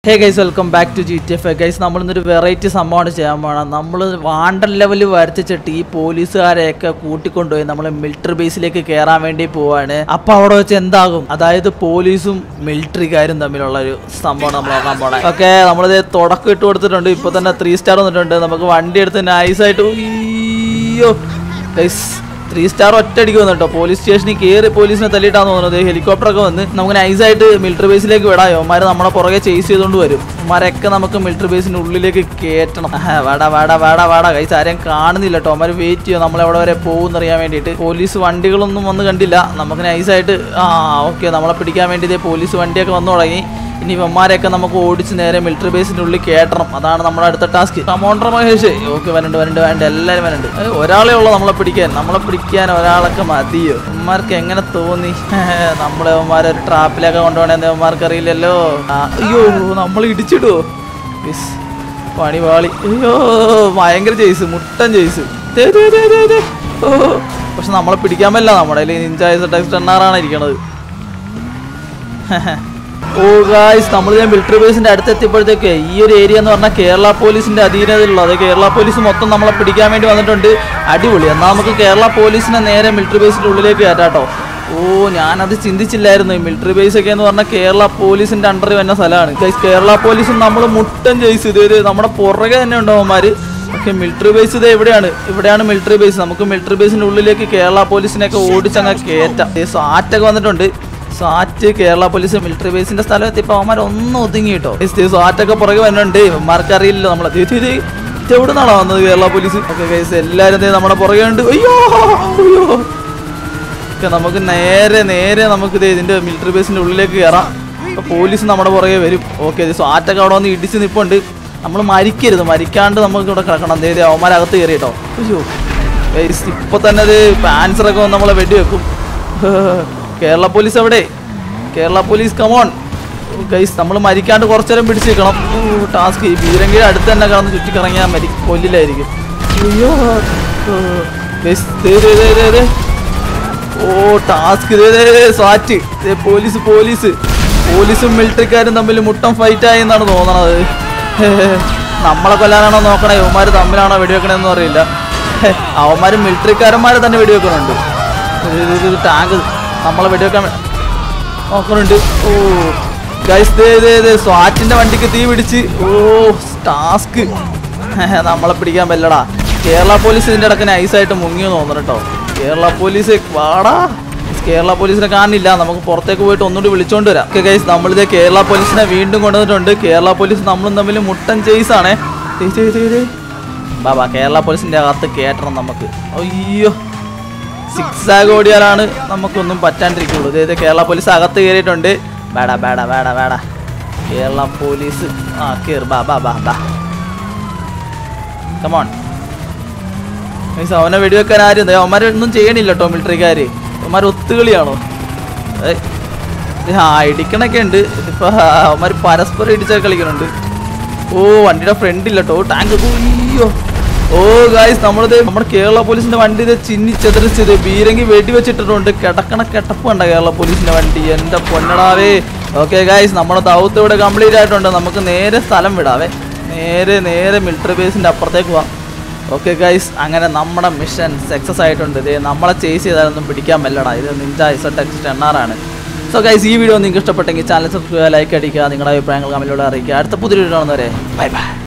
Hey guys, welcome back to GTF. Guys, നമ്മൾ ഇന്നൊരു variety സംഭവമാണ് ചെയ്യാൻ പോണത്. നമ്മൾ വാണ്ടർ ലെവൽ വരച്ചിട്ട് ഈ പോലീസുകാരെയൊക്കെ കൂട്ടിക്കൊണ്ടുപോയി നമ്മൾ മിലിറ്ററി ബേസിലേക്ക് കയറാൻ വേണ്ടി പോവാണ്. അപ്പോൾ അവിടെ വെച്ച് എന്താകും? അതായത് പോലീസും മിലിറ്ററിക്കാരും തമ്മിലുള്ള ഒരു സംഭവം നമ്മൾ നോക്കാൻ പോണേ. ഓക്കെ, നമ്മളിത് തുടക്കം ഇട്ട് കൊടുത്തിട്ടുണ്ട്. ഇപ്പോൾ തന്നെ 3 സ്റ്റാർ വന്നിട്ടുണ്ട്. നമുക്ക് വണ്ടി എടുത്ത് നൈസായിട്ട് അയ്യോ ഗൈസ് 3 സ്റ്റാർ ഒറ്റയടിക്ക് വന്നു കേട്ടോ. പോലീസ് സ്റ്റേഷനിൽ കയറി പോലീസിനെ തല്ലിയിട്ടാന്ന് തോന്നുന്നത്. ഹെലികോപ്റ്ററൊക്കെ വന്ന് നമുക്ക് നൈസായിട്ട് മിലിറ്ററി ബേസിലേക്ക് വിടാം. അവന്മാർ നമ്മളെ പുറകെ ചേസ് ചെയ്തുകൊണ്ട് വരും. അവന്മാരൊക്കെ നമുക്ക് മിലിറ്ററി ബേസിൻ്റെ ഉള്ളിലേക്ക് കയറ്റണം. വേടാ കൈസ് ആരെയും കാണുന്നില്ല കേട്ടോ. അവന്മാർ വെയിറ്റ് ചെയ്യും നമ്മളെവിടെ വരെ പോകുമെന്നറിയാൻ വേണ്ടിയിട്ട്. പോലീസ് വണ്ടികളൊന്നും വന്ന് കണ്ടില്ല. നമുക്ക് നൈസായിട്ട് ഓക്കെ നമ്മളെ പിടിക്കാൻ വേണ്ടി പോലീസ് വണ്ടിയൊക്കെ വന്നു തുടങ്ങി. ഇനി ഇവന്മാരെയൊക്കെ നമുക്ക് ഓടിച്ച് നേരെ മിലിറ്ററി ബേസിൻ്റെ ഉള്ളിൽ കയറ്റണം. അതാണ് നമ്മുടെ അടുത്ത ടാസ്ക്. കമോണ്ടർ മഹേഷ് ഓക്കെ വരണ്ട് എല്ലാവരും വരണ്ട്. ഒരാളേ ഉള്ളൂ നമ്മളെ പിടിക്കാൻ ഒരാളൊക്കെ മതിയോ? ഇവന്മാർക്ക് എങ്ങനെ തോന്നി നമ്മളവന്മാരെ ഒരു ട്രാപ്പിലൊക്കെ കൊണ്ടുപോകണേന്ന് ഇവന്മാർക്ക് അറിയില്ലല്ലോ. അയ്യോ നമ്മൾ ഇടിച്ചിടുവോ? പണി പാളി. അയ്യോ ഭയങ്കര ചെയ്സ്, മുട്ടൻ ചെയ്സ്. ഓ പക്ഷെ നമ്മളെ പിടിക്കാൻ പറ്റില്ല. നമ്മുടെ നിഞ്ചായ ടെക്സ്റ്റണ്ണാറാണ് ഇരിക്കണത്. ഓ ഗായ്സ്, നമ്മൾ മിലിറ്ററി ബേസിന്റെ അടുത്തെത്തിയപ്പോഴത്തേക്ക് ഈ ഒരു ഏരിയ എന്ന് പറഞ്ഞാൽ കേരള പോലീസിന്റെ അധീനതയിലുള്ള, അത് കേരള പോലീസ് മൊത്തം നമ്മളെ പിടിക്കാൻ വേണ്ടി വന്നിട്ടുണ്ട്. അടിപൊളി. എന്നാൽ നമുക്ക് കേരള പോലീസിനെ നേരെ മിലിറ്ററി ബേസിന്റെ ഉള്ളിലേക്ക് കയറ്റാട്ടോ. ഓ ഞാനത് ചിന്തിച്ചില്ലായിരുന്നു. മിലിറ്ററി ബേസ് ഒക്കെ എന്ന് പറഞ്ഞാൽ കേരള പോലീസിന്റെ അണ്ടറിൽ വരുന്ന സ്ഥലമാണ് ഗൈസ്. കേരള പോലീസും നമ്മൾ മുട്ടൻ ചെയ്സ് ഇത് നമ്മുടെ പുറകെ തന്നെ ഉണ്ടാവുമാര്. ഓക്കെ മിലിറ്ററി ബേസ് ഇത് ഇവിടെയാണ് മിലിറ്ററി ബേസ്. നമുക്ക് മിലിറ്ററി ബേസിന്റെ ഉള്ളിലേക്ക് കേരള പോലീസിനെയൊക്കെ ഓടിച്ചങ്ങ് കയറ്റാം. സാറ്റൊക്കെ വന്നിട്ടുണ്ട്. സാറ്റ് കേരള പോലീസ് മിലിറ്ററി ബേസിന്റെ സ്ഥലം എത്തിയപ്പോൾ അവന്മാർ ഒന്ന് ഒതുങ്ങി കേട്ടോ. സാറ്റൊക്കെ പുറകെ വരുന്നുണ്ട്. ഇവന്മാർക്ക് അറിയില്ലല്ലോ നമ്മളെ എവിടെ നിന്നാണോ വന്നത് കേരള പോലീസ്. ഓക്കെ ഗൈസ് എല്ലാവരും നമ്മുടെ പുറകെ ഉണ്ട്. അയ്യോ ഓക്കെ നമുക്ക് നേരെ നമുക്ക് ഇതിന്റെ മിലിറ്ററി ബേസിന്റെ ഉള്ളിലേക്ക് കയറാം. അപ്പോൾ പോലീസ് നമ്മുടെ പുറകെ വരും. ഓക്കെ സാറ്റൊക്കെ അവിടെ വന്ന് ഇടിച്ച് നിൽപ്പുണ്ട്. നമ്മൾ മരിക്കാണ്ട് നമുക്ക് ഇവിടെ കിടക്കണം. അവന്മാരകത്ത് കയറി കേട്ടോ. അയ്യോ ഗൈസ് ഇപ്പൊ തന്നെ പാൻസറൊക്കെ വന്ന് നമ്മളെ വെടിവെക്കും. കേരള പോലീസ് എവിടെ? Kerala police come on guys. നമ്മൾ മരിക്കാണ്ട് കുറച്ചു നേരം പിടിച്ച് നിൽക്കണം. ടാസ്ക് ഈ ബീരങ്കിയുടെ അടുത്ത് തന്നെ കിടന്ന് ചുറ്റിക്കറങ്ങിയാൽ കൊല്ലില്ലായിരിക്കും. അയ്യോ ഓ ടാസ്ക് സാറ്റ് പോലീസും മിലിറ്ററിക്കാരും തമ്മിൽ മുട്ടം ഫൈറ്റായി എന്നാണ് തോന്നണത്. നമ്മളെ കൊല്ലാനാണോ നോക്കണേ ഇവന്മാർ തമ്മിലാണോ വെടിവെക്കണമെന്ന് അറിയില്ല. അവന്മാർ മിലിറ്ററിക്കാരന്മാരെ തന്നെ വെടിവെക്കുന്നുണ്ട്. ടാങ്ക് നമ്മളെ വെടിവെക്കാൻ നോക്കുന്നുണ്ട്. ഓ ഗൈസ് സ്വാറ്റിന്റെ വണ്ടിക്ക് തീ പിടിച്ച്. ഓ ടാസ്ക് നമ്മളെ പിടിക്കാൻ പറ്റലടാ. കേരള പോലീസ് ഇതിൻ്റെ ഇടയ്ക്ക് നൈസായിട്ട് മുങ്ങിയെന്ന് തോന്നുന്നു കേട്ടോ. കേരള പോലീസ് വാടാ. കേരള പോലീസിനെ കാണില്ല. നമുക്ക് പുറത്തേക്ക് പോയിട്ട് ഒന്നുകൂടി വിളിച്ചോണ്ട് വരാം. ഓക്കെ ഗൈസ് നമ്മളിത് കേരള പോലീസിനെ വീണ്ടും കൊണ്ടുവന്നിട്ടുണ്ട്. കേരള പോലീസ് നമ്മളും തമ്മിൽ മുട്ടൻ ചെയ്സാണേ. ബാബാ കേരള പോലീസിന്റെ അകത്ത് കയറ്റണം നമുക്ക്. അയ്യോ സിക്സാഗ് ഓടിയാലാണ് നമുക്കൊന്നും പറ്റാണ്ടിരിക്കുള്ളൂ. ഇതേ കേരള പോലീസ് അകത്ത് കയറിയിട്ടുണ്ട്. വേടാ കേരള പോലീസ് കേറ് ബാ കമോൺ. അവനെ വെടിവെക്കാൻ ആരും അവന്മാരൊന്നും ചെയ്യണില്ല കേട്ടോ. മിലിറ്ററിക്കാര് അവന്മാർ ഒത്തുകളിയാണോ? ഇടിക്കണൊക്കെ ഉണ്ട്. ഇതിപ്പോ അവന്മാർ പരസ്പരം ഇടിച്ചൊക്കെ കളിക്കുന്നുണ്ട്. ഓ വണ്ടിയുടെ ഫ്രണ്ട് ഇല്ല കേട്ടോ. ടാങ്ക്. അയ്യോ ഓ ഗായ്സ് നമ്മുടെ കേരള പോലീസിന്റെ വണ്ടി ചിന്നി ചെതറിച്ചത് ബീരങ്കി വെടിവെച്ചിട്ടുണ്ട്. കിടപ്പ് കണ്ട കേരള പോലീസിന്റെ വണ്ടി. എന്റെ പൊന്നടാവേ. ഓക്കെ ഗായ്സ് നമ്മുടെ ദൗത്യം ഇവിടെ കംപ്ലീറ്റ് ആയിട്ടുണ്ട്. നമുക്ക് നേരെ സ്ഥലം വിടാവേ. നേരെ മിലിറ്ററി ബേസിന്റെ അപ്പുറത്തേക്ക് പോവാം. ഓക്കെ ഗായ്സ് അങ്ങനെ നമ്മുടെ മിഷൻ സക്സസ് ആയിട്ടുണ്ട്. നമ്മളെ ചേസ് ചെയ്താലൊന്നും പിടിക്കാൻ പറ്റലടാ. ഇത് നിഞ്ചായ ടെക്സ്റ്റണ്ണാറാണ്. സോ ഗൈസ് ഈ വീഡിയോ നിങ്ങൾക്ക് ഇഷ്ടപ്പെട്ടെങ്കിൽ ചാനൽ സബ്സ്ക്രൈബ് ലൈക്ക് അടിക്കുക. നിങ്ങളുടെ അഭിപ്രായങ്ങൾ കമന്റിലൂടെ അറിയിക്കുക. അടുത്ത പുതിയ വീഡിയോ കാണുന്നവരെ ബൈ.